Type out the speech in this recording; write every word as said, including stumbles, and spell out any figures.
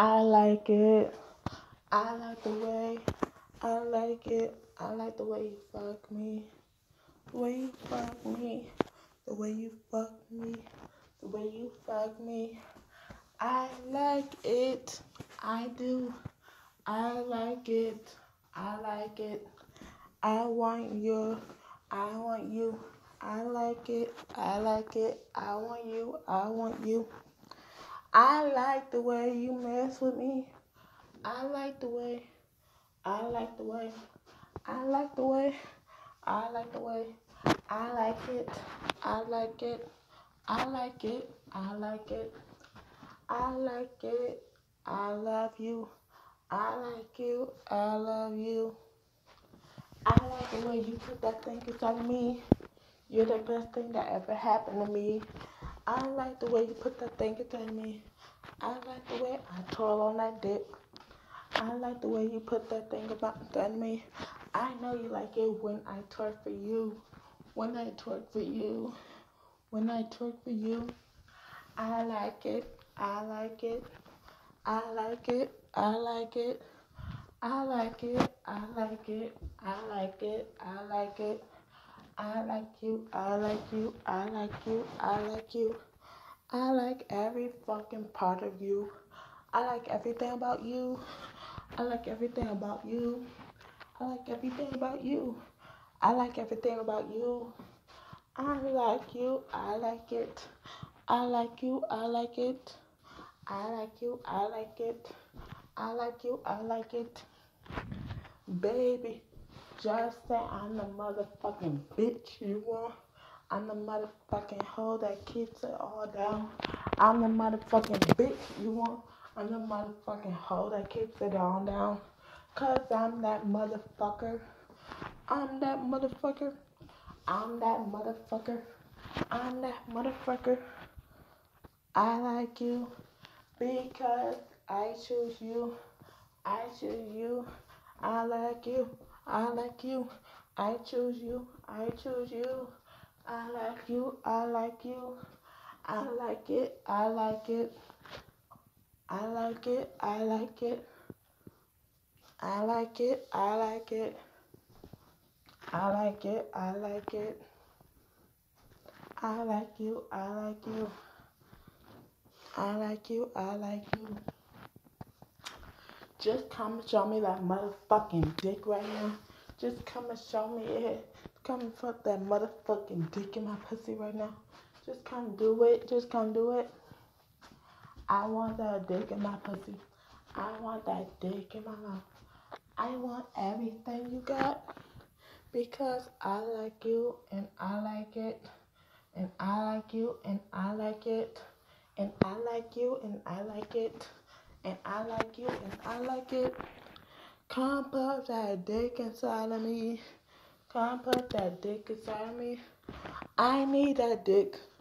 I like it. I like the way. I like it. I like the way you fuck me. The way you fuck me. The way you fuck me. The way you fuck me. I like it. I do. I like it. I like it. I want you. I want you. I like it. I like it. I want you. I want you. I like the way you mess with me. I like the way. I like the way. I like the way. I like the way. I like it. I like it. I like it. I like it. I like it. I love you. I like you. I love you. I like the way you put that thing inside me. You're the best thing that ever happened to me. I like the way you put that thing inside me. I like the way I twirl on that dick. I like the way you put that thing about inside me. I know you like it when I twerk for you. When I twerk for you. When I twerk for you. I like it. I like it. I like it. I like it. I like it. I like it. I like it. I like it. I like you. I like you. I like you. I like you. I like every fucking part of you. I like everything about you. I like everything about you. I like everything about you. I like everything about you. I like you. I like it. I like you. I like it. I like you. I like it. I like you. I like it. Baby, just say I'm the motherfucking bitch you want. I'm the motherfucking hoe that keeps it all down. I'm the motherfucking bitch you want. I'm the motherfucking hoe that keeps it all down. Cause I'm that motherfucker. I'm that motherfucker. I'm that motherfucker. I'm that motherfucker. I like you because I choose you. I choose you. I like you. I like you. I choose you. I choose you. I like you. I like you. I like it. I like it. I like it. I like it. I like it. I like it. I like it. I like it. I like you. I like you. I like you. I like you. Just come and show me that motherfucking dick right now. Just come and show me it. Come and put that motherfucking dick in my pussy right now. Just come do it. Just come do it. I want that dick in my pussy. I want that dick in my mouth. I want everything you got because I like you and I like it and I like you and I like it and I like you and I like it and I like you and I like it. Come put that dick inside of me. Come put that dick inside of me. I need that dick.